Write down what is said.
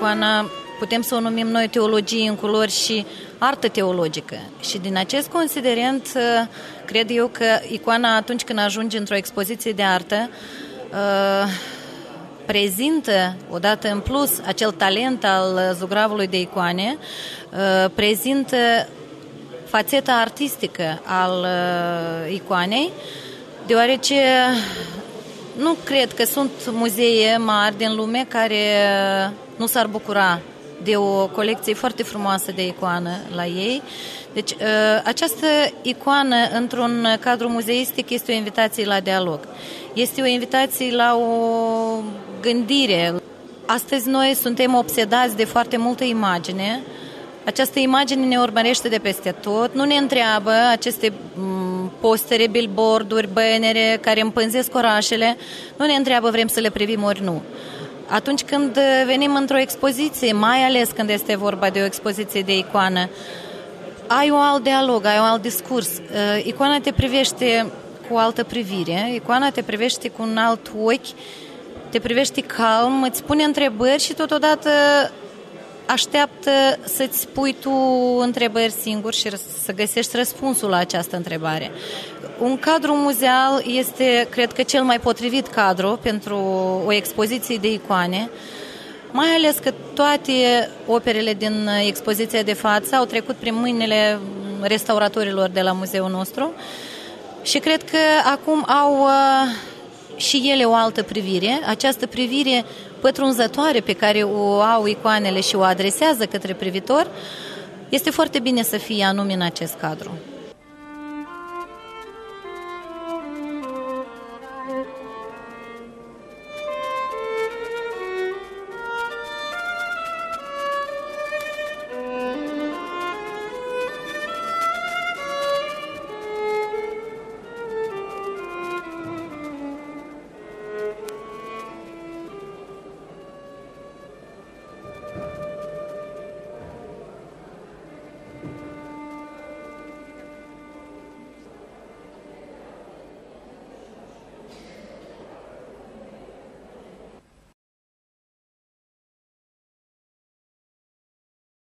icoana, putem să o numim noi teologie în culori și artă teologică. Și din acest considerent, cred eu că icoana, atunci când ajunge într-o expoziție de artă, prezintă, odată în plus, acel talent al zugravului de icoane, prezintă fațeta artistică al icoanei, deoarece nu cred că sunt muzee mari din lume care nu s-ar bucura de o colecție foarte frumoasă de icoană la ei. Deci această icoană într-un cadru muzeistic este o invitație la dialog. Este o invitație la o gândire. Astăzi noi suntem obsedați de foarte multă imagine. Această imagine ne urmărește de peste tot, nu ne întreabă aceste postere, billboard-uri, bannere care împânzesc orașele, nu ne întreabă vrem să le privim ori nu. Atunci când venim într-o expoziție, mai ales când este vorba de o expoziție de icoană, ai un alt dialog, ai un alt discurs. Icoana te privește cu o altă privire, icoana te privește cu un alt ochi, te privește calm, îți pune întrebări și totodată așteaptă să-ți pui tu întrebări singur și să găsești răspunsul la această întrebare. Un cadru muzeal este, cred că, cel mai potrivit cadru pentru o expoziție de icoane, mai ales că toate operele din expoziția de față au trecut prin mâinile restauratorilor de la muzeul nostru și cred că acum au și ele o altă privire, această privire pătrunzătoare pe care o au icoanele și o adresează către privitor, este foarte bine să fie anume în acest cadru.